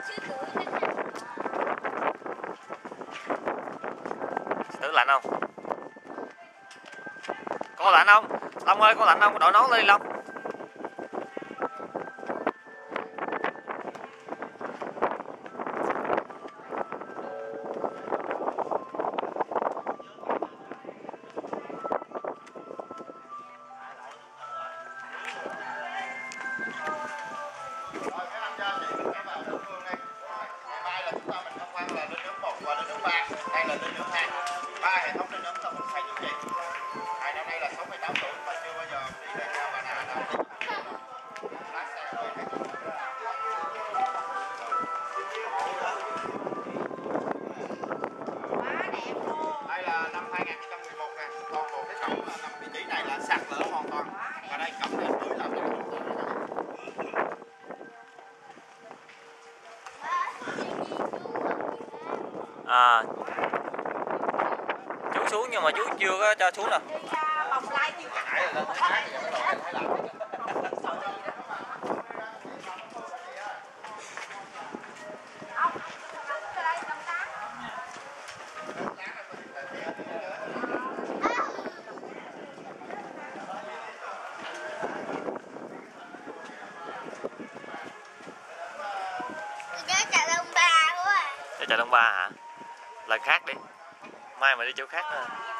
Thử lạnh không? Có lạnh không? Long ơi, có lạnh không? Đội nón lên đi Long. À, chú xuống nhưng mà chú chưa có cho xuống đâu. Để chợ Đông Ba hả? Lần khác đi. Mai mà đi chỗ khác nữa.